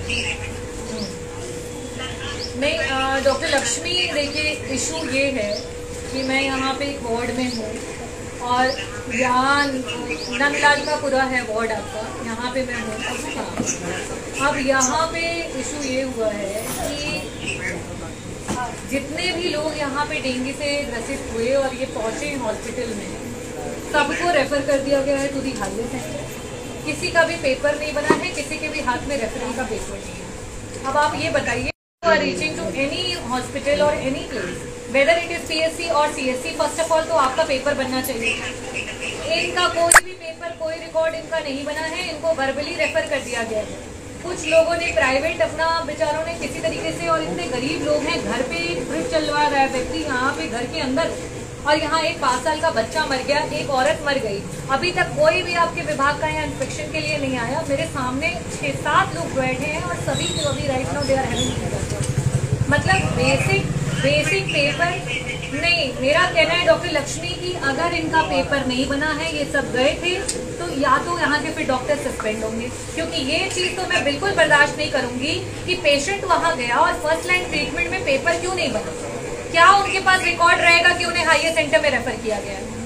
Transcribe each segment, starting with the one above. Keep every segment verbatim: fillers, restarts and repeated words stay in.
नहीं डॉक्टर लक्ष्मी, देखिए इशू ये है कि मैं यहाँ पे एक वार्ड में हूँ और यहाँ नंदलाल का पूरा है वार्ड आपका, यहाँ पे मैं हूँ। अब यहाँ पे इशू ये हुआ है कि जितने भी लोग यहाँ पे डेंगू से ग्रसित हुए और ये पहुँचे हॉस्पिटल में, सबको रेफर कर दिया गया है टू दी हाईएस्ट सेंटर। किसी का भी पेपर नहीं बना है, किसी के भी हाथ में रेफरल का पेपर नहीं है। अब आप ये बताइए, are reaching to any hospital or any place, whether it is P S C or C S C, first of all तो आपका पेपर बनना चाहिए। इनका कोई भी पेपर, कोई रिकॉर्ड इनका नहीं बना है, इनको वर्बली रेफर कर दिया गया है। कुछ लोगों ने प्राइवेट अपना, बेचारों ने किसी तरीके से, और इतने गरीब लोग हैं, घर पे ट्रिप चलवा रहा है व्यक्ति यहाँ पे घर के अंदर, और यहाँ एक पाँच साल का बच्चा मर गया, एक औरत मर गई। अभी तक कोई भी आपके विभाग का यहाँ इंस्पेक्शन के लिए नहीं आया। मेरे सामने छह सात लोग बैठे हैं और सभी को अभी right now they are having, मतलब बेसिक बेसिक पेपर नहीं। मेरा कहना है डॉक्टर लक्ष्मी की, अगर इनका पेपर नहीं बना है, ये सब गए थे, तो या तो यहाँ के फिर डॉक्टर सस्पेंड होंगे, क्योंकि ये चीज तो मैं बिल्कुल बर्दाश्त नहीं करूंगी कि पेशेंट वहाँ गया और फर्स्ट लाइन ट्रीटमेंट में पेपर क्यों नहीं बना। क्या उनके पास रिकॉर्ड रहेगा कि उन्हें हाईएस्ट सेंटर में रेफर किया गया है?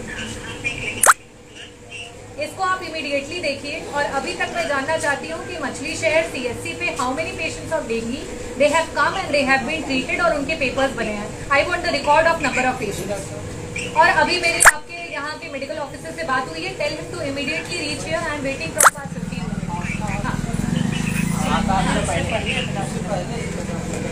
इसको आप इमीडिएटली देखिए। और अभी तक मैं जानना चाहती हूँ कि मछली शहर सीएससी पे how many patients of dengue they have come and they have been treated और उनके पेपर्स बने हैं। I want the record of number of patients. और अभी मेरी आपके यहाँ के मेडिकल ऑफिसर से बात हुई है, tell him to immediately reach here, I am waiting for past fifteen minutes.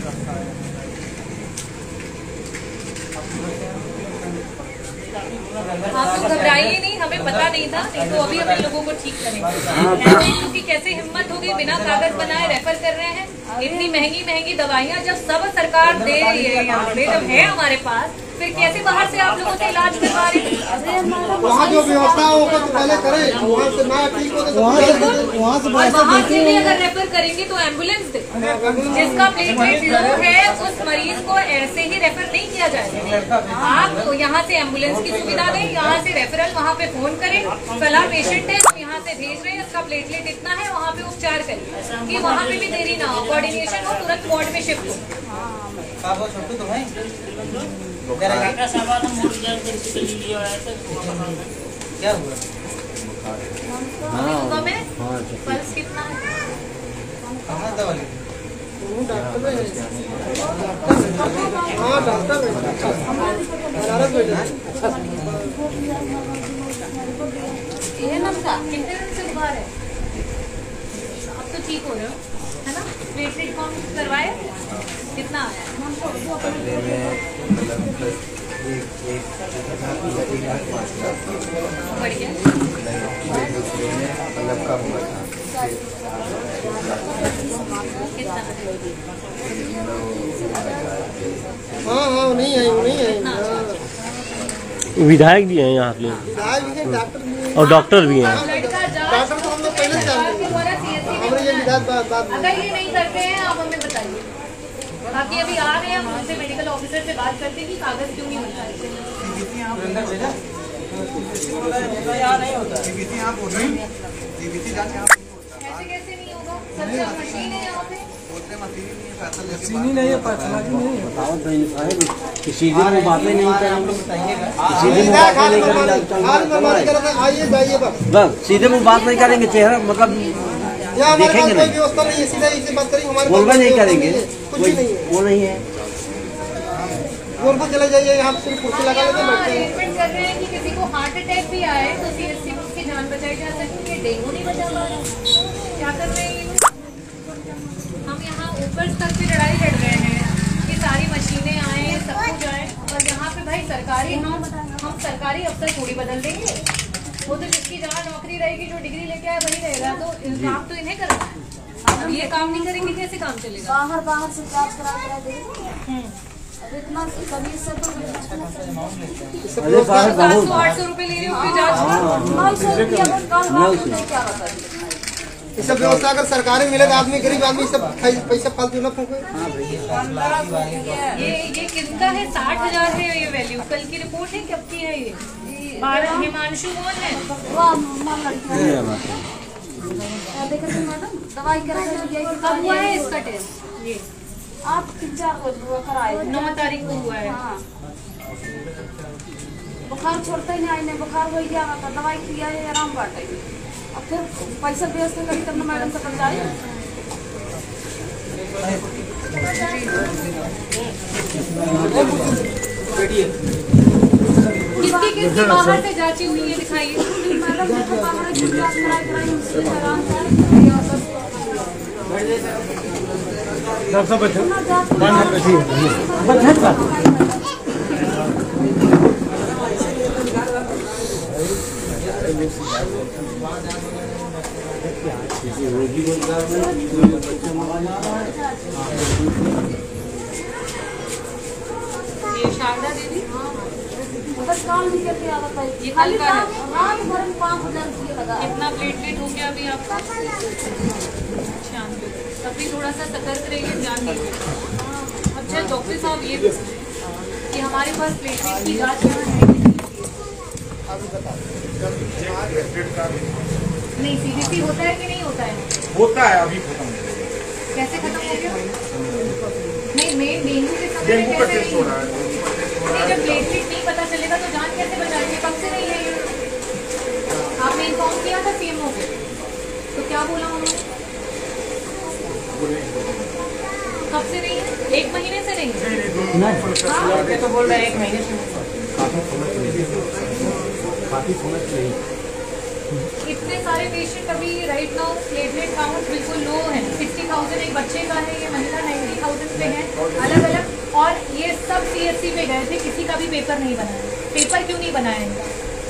आप तो घबराइए नहीं, हमें पता नहीं था, नहीं तो अभी हम इन लोगों को ठीक करेंगे। क्योंकि कैसे हिम्मत होगी, बिना कागज बनाए रेफर कर रहे हैं। इतनी महंगी महंगी दवाइयाँ जब सब सरकार दे रही है, यहाँ पे जब है हमारे पास, फिर कैसे बाहर से आप लोगों से इलाज करवा रहे हैं? वहाँ जो व्यवस्था होगा तो पहले करें, वहाँ से ना ठीक हो तो वहाँ से वहाँ से भी अगर रेफर करेंगे तो एम्बुलेंस दे। जिसका प्लेटलेट लो है उस मरीज को ऐसे ही रेफर नहीं किया जाएगा। आप तो यहाँ से एम्बुलेंस की सुविधा दें, यहाँ से रेफरल, वहाँ पे फोन करें, फला पेशेंट है हम यहाँ से भेज रहे हैं, इसका प्लेटलेट इतना है, वहाँ पे उपचार करिए, कि वहाँ पे भी देरी ना हो, कोऑर्डिनेशन हो, तुरंत वार्ड में शिफ्ट हो। क्या हुआ? हाँ, पल्स कितना है? कहाँ दवा ली? हाँ डॉक्टर ये नमका कितने दिन से बुखार है? अब तो ठीक हो रहे हो, है ना? प्लेटलेट काउंट करवाए? कितना आया? बढ़िया। हाँ हाँ नहीं है, नहीं है। विधायक भी हैं यहाँ के, विधायक भी हैं, डॉक्टर भी हैं, और डॉक्टर भी हैं। डॉक्टर तो हम लोग पहले जानते हैं। हमारे ये विधायक बात अगर ये नहीं करते हैं आप हमें बताइए। बाकी अभी आ रहे हैं, हम उनसे मेडिकल ऑफिसर से बात करते हैं कि कागज क्यों नहीं बनता ऐसे कैसे नहीं होगा? सब सब मशीन है यहाँ पे, नहीं नहीं है, फैसला की नहीं है। बताओ सीधे में बातें नहीं करेंगे, सीधे में बात नहीं करेंगे, आइए जाइए बस सीधे में बात नहीं करेंगे, चेहरा मतलब देखेंगे नहीं, व्यवस्था नहीं है, सीधा इसे बात करेंगे, हमारे बोलवा नहीं करेंगे, कुछ भी नहीं है, वो नहीं है। बोल को चले जाइए, यहाँ पे कुर्सी लगा लेते हैं, अरेंजमेंट कर रहे हैं कि किसी को हार्ट अटैक भी आए तो सीएससी में उसकी जान बचाई जा सकती है, डेंगू नहीं बचा पा रहा। क्या कर रहे हैं हम यहाँ ऊपर स्तर पे लड़ाई लड़ रहे हैं कि सारी मशीनें आए, सब कुछ आए, और यहाँ पे भाई सरकारी हम हम सरकारी अफसर थोड़ी बदल देंगे। वो तो जिसकी जहाँ नौकरी रहेगी, जो डिग्री लेके आए वही रहेगा, तो काम तो इन्हें करना है। अब ये काम नहीं करेंगे कैसे काम चलेगा? बाहर बाहर से जांच करा करा देंगे। इतना कभी से तो सात सौ आठ सौ रुपए ले रहे हो उसकी जाँच? नौ सौ रुपया क्या बता ये सब व्यवस्था अगर सरकारी मिले तो आदमी, गरीब आदमी सब पैसा फालतू न फूके। ये ये किसका है? साठ हजार है ये वैल्यू, कल की रिपोर्ट है, कब की है ये? बारह। हिमांशु कौन है? वो मां लड़की है, देख रहे मैडम। दवाई करा के दिया कि कब हुआ है इसका टेस्ट? ये आप तीन चार रोज हुआ कराए नौ तारीख को हुआ है। हाँ बुखार छोड़ता ही नहीं, आई नहीं बुखार हो गया था, दवाई किया है आराम बाटे। अब फिर पैसा भेजते कभी तब मैडम से कब जाए। किसकी किसकी बाहर से जांची हुई है दिखाइए। मैडम देखो बाहर की जांच कराई कराई उससे आराम से रोगी रोजगार में बच्चे ये शारदा देवी बस काम नहीं करके आवा पाई। ये खाली कल का है। रात रात भर में पाँच हजार रुपये लगा। कितना प्लेटलेट हो गया अभी आपका? छियानवे। तब भी थोड़ा सा सतर्क रहिए, ध्यान दीजिए। अच्छा डॉक्टर साहब ये कि हमारे पास प्लेटलेट की जांच यहाँ है नहीं? सीबीसी होता है कि नहीं होता है? होता है, अभी खत्म हो गया। कैसे खत्म हो गया? नहीं मेन डेंगू के समय में डेंगू का कैसे टेस्ट हो रहा है, डेंगू का टेस्ट हो रहा नहीं, है। जब प्लेटलेट नहीं पता चलेगा तो जान कैसे बचाएंगे? कब से नहीं है ये? आपने इन्फॉर्म किया था सीएमओ को, तो क्या बोला उन्होंने? कब से नहीं है? एक महीने से नहीं है? तो बोल रहे हैं एक महीने से काफी समझ नहीं। इतने सारे पेशेंट अभी राइट नाउ प्लेटलेट काउंट बिल्कुल लो है। सिक्सटी थाउजेंड एक बच्चे का है, ये महिला नाइन्टी थाउजेंड पे है अलग अलग। और ये सब सीएससी में गए थे, किसी का भी पेपर नहीं बनाया। पेपर क्यों नहीं बनाया इनका?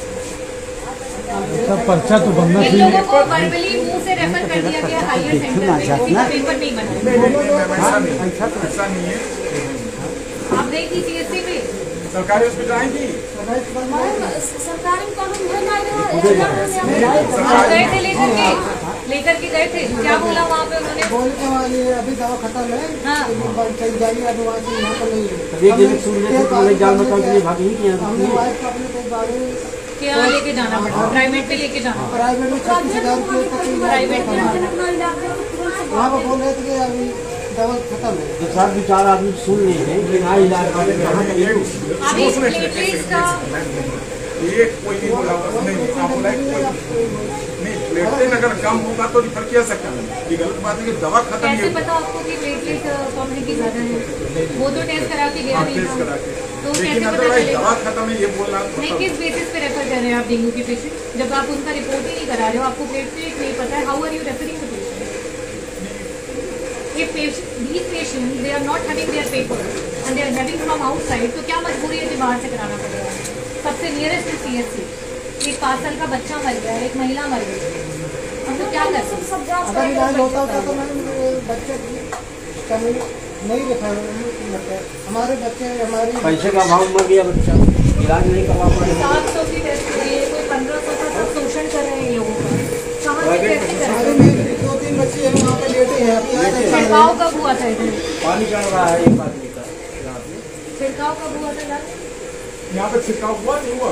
सब पर्चा तो बनना इन चाहिए। लोगों को वर्बली मुंह से रेफर कर दिया गया हायर सेंटर में, किसी का पेपर नहीं बनाया। ऐसा नहीं ऐसा नहीं है। आप गई थी सीएससी पे? सरकारी हॉस्पिटल आई थी, सरकारी में कानून है ना आप गए थे लेकर के लेकर के गए थे? क्या बोला वहाँ पे उन्होंने? बोलने वाली अभी दवा खत्म है। हाँ जाइए अभी वहाँ से यहाँ पर नहीं है। एक दिन सूर्य को जान बताओ कि भाग नहीं किया हमने वाइफ को अपने को गाड़ी क्या लेके जाना पड़ा? प्राइवेट पे लेके जाना पड़ा? प्राइवेट में छत्तीस हजार रुपये तक प्राइवेट में वहाँ पर बोल रहे थे कि अभी दवा खत्म है। तो साथ विचार आदमी सुन नहीं है कि ना इलाज वाले कहाँ करेंगे। अभी प्लेटलेट्स का ये कोई नहीं बोला, नहीं आप बोला कि कोई नहीं प्लेटलेट अगर कम होगा तो रिफर किया सकता है। ये गलत बात है कि दवा खत्म कैसे है। पता आपको कि प्लेटलेट कम्युनिटी ज्यादा है? वो तो टेस्ट करा के गया नहीं टेस्ट था, करा के, तो कैसे लेकिन पता अदरवाइज चलेगा? दवा खत्म है ये बोलना नहीं, किस बेसिस पे रेफर कर रहे हैं आप डेंगू के पेशेंट, जब आप उनका रिपोर्ट ही नहीं करा रहे हो? आपको प्लेटलेट नहीं पता है, how are you referring the patient? If these patients they are not having their paper and they are having from outside, तो क्या मजबूरी है कि बाहर से कराना पड़ेगा? सबसे नियरेस्ट सीएससी, एक पाँच साल का बच्चा मर गया, एक महिला मर गई, हम तो क्या कर सकते? सब जांच अगर इलाज होता होता तो मैम बच्चे कमी नहीं दिखा हमारे बच्चे हमारी पैसे का अभाव मर गया बच्चा, इलाज नहीं करवा पाए। सात सौ की टेस्ट हुई, कोई पंद्रह सौ का सब शोषण कर रहे हैं लोगों का। कहाँ से कैसे कर हमारे रहे हैं? में दो तीन बच्चे हैं वहाँ पे लेटे हैं। अभी आज अच्छा छिड़काव कब हुआ था इधर? पानी चढ़ रहा है एक आदमी का रात में। छिड़काव कब हुआ था यार? यहाँ पे छिड़काव हुआ नहीं हुआ?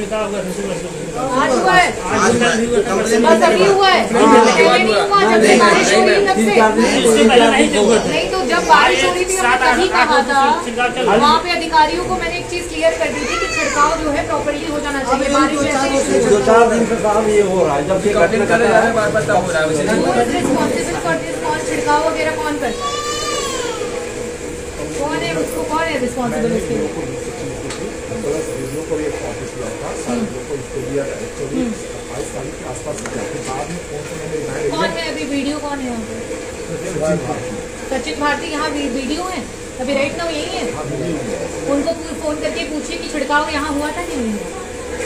आज हुआ है, बस अभी हुआ है, पहले नहीं हुआ जब से बारिश हो रही तब से। नहीं तो जब बारिश हो रही थी हमने तभी कहा था, वहाँ पे अधिकारियों को मैंने एक चीज क्लियर कर दी थी कि छिड़काव जो है प्रॉपर्ली हो जाना चाहिए। बारिश जैसे दो चार दिन से साहब ये हो रहा है, जब से घटना घटा है रिस्पॉन्सिबल फॉर दिस, कौन छिड़काव वगैरह कौन करता है? कौन है उसको, कौन है रिस्पॉन्सिबल उसके लिए? कौन है अभी वीडियो, कौन है यहाँ पे? सचिन भारती यहाँ वी- वीडियो है अभी राइट नाउ यही है। उनको फोन करके पूछिए कि छिड़काव यहाँ हुआ था कि नहीं हुआ।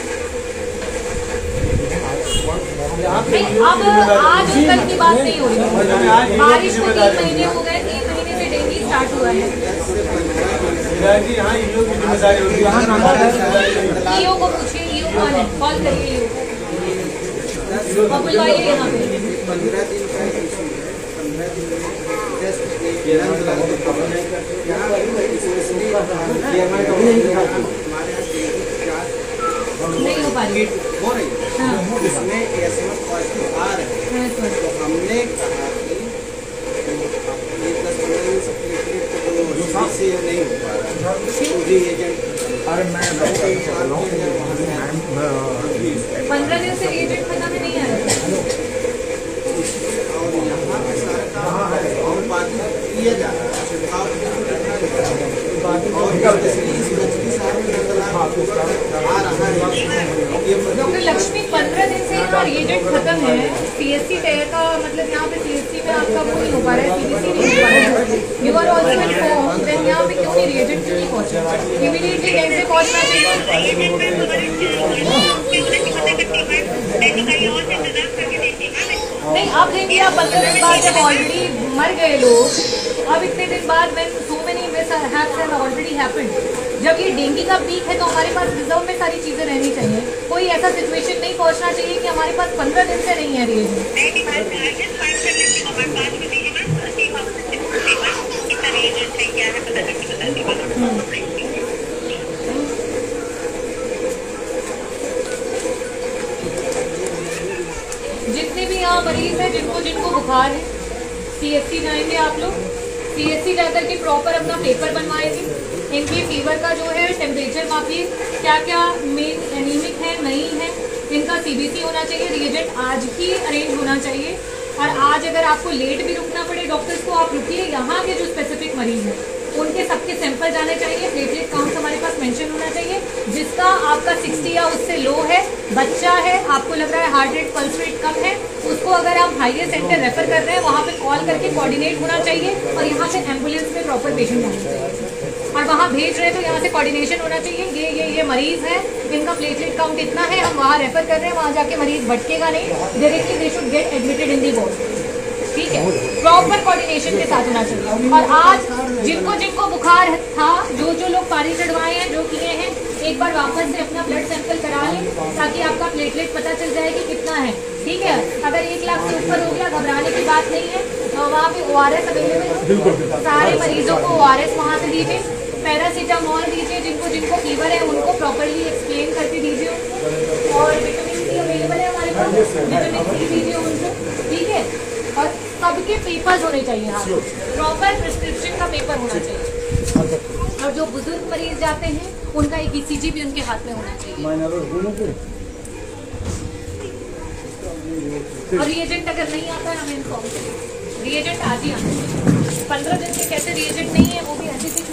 नहीं, अब आज और कल की बात नहीं हो रही, बारिश को तीन महीने हो गए, तीन महीने से डेंगू स्टार्ट हुआ है। ईओ को पूछिए, ईओ कौन है, कॉल करिए ईओ को, बुलवाइए यहाँ पे। पंद्रह दिन का इशू है, पंद्रह दिन में टेस्ट नहीं हो पा रही हो रही है, हाँ। इसमें एसएमएस पॉजिटिव आ रहे हैं। हाँ, सर। तो हमने कहा से नहीं हो पा रहा है। अरे मैं पंद्रह दिन से रिएजेंट खत्म में नहीं आया। और यहाँ पे सारा काम है और बाकी किया जा रहा है और आ रहा है। डॉक्टर लक्ष्मी, पंद्रह दिन से यहाँ रिएजेंट खत्म है, सीएससी का मतलब यहाँ पे सीएससी में आपका वो नहीं हो पा रहा है, सीबीसी नहीं हो पा रहा है, you are also inform, then यहाँ पे क्यों नहीं रिएजेंट क्यों नहीं पहुँचा? इमीडिएटली कैसे पहुँचना चाहिए? नहीं अब देंगे आप पंद्रह दिन बाद, जब ऑलरेडी मर गए लोग, अब इतने दिन बाद when so many mishaps have already happened, जब ये डेंगू का पीक है तो हमारे पास रिजर्व में सारी चीजें रहनी चाहिए। कोई ऐसा सिचुएशन नहीं पहुंचना चाहिए कि हमारे पास पंद्रह दिन से नहीं है रिएजेंट। जितने भी यहाँ मरीज हैं जिनको जिनको बुखार है, सीएससी जाएंगे आप लोग, सीएससी जाकर के प्रॉपर अपना पेपर बनवाएंगे। इनकी फीवर का जो है टेम्परेचर मापिए, क्या क्या मेन एनीमिक है नहीं है, इनका सीबीसी होना चाहिए, रिएजेंट आज ही अरेंज होना चाहिए। और आज अगर आपको लेट भी रुकना पड़े डॉक्टर्स को, आप रुकिए। यहाँ के जो स्पेसिफिक मरीज हैं उनके सबके सैंपल जाने चाहिए, प्लेटलेट काउंट हमारे पास मेंशन होना चाहिए। जिसका आपका साठ या उससे लो है, बच्चा है, आपको लग रहा है हार्ट रेट पल्स रेट कम है, उसको अगर आप हाईएस्ट सेंटर रेफर कर रहे हैं वहाँ पे कॉल करके कोऑर्डिनेट होना चाहिए और यहाँ से एम्बुलेंस में प्रॉपर पेशेंट आना चाहिए। और वहाँ भेज रहे हैं तो यहाँ से कोऑर्डिनेशन होना चाहिए, ये ये ये मरीज है, इनका प्लेटलेट काउंट इतना है, हम वहाँ रेफर कर रहे हैं, वहाँ जाके मरीज भटकेगा नहीं, directly they should get admitted in the ward. ठीक है, प्रॉपर कोऑर्डिनेशन के साथ होना चाहिए। और आज जिनको जिनको बुखार था, जो जो लोग पानी चढ़वाए हैं, जो किए हैं, एक बार वापस से अपना ब्लड सैंपल करा लें ताकि आपका प्लेटलेट पता चल जाए कि कितना है। ठीक है, अगर एक लाख से ऊपर हो गया घबराने की बात नहीं है, तो वहाँ पे ओ आर एस अवेलेबल है, सारे मरीजों को ओ आर एस वहाँ से दीजिए, पैरासीटामोल दीजिए, जिनको जिनको फीवर है उनको प्रॉपरली एक्सप्लेन करके दीजिए। और विटामिन सी अवेलेबल है हमारे पास, विटामिन सी दीजिए उनको। ठीक है, और सबके पेपर्स होने चाहिए, हाँ प्रॉपर प्रिस्क्रिप्शन का पेपर होना चाहिए। और जो बुजुर्ग मरीज जाते हैं उनका एक ईसीजी भी उनके हाथ में होना चाहिए। और रिएजेंट अगर नहीं आता है हमें इन्फॉर्म करें, रिएजेंट आज ही आना चाहिए। पंद्रह दिन से कैसे रिएजेंट नहीं है वो भी ऐसी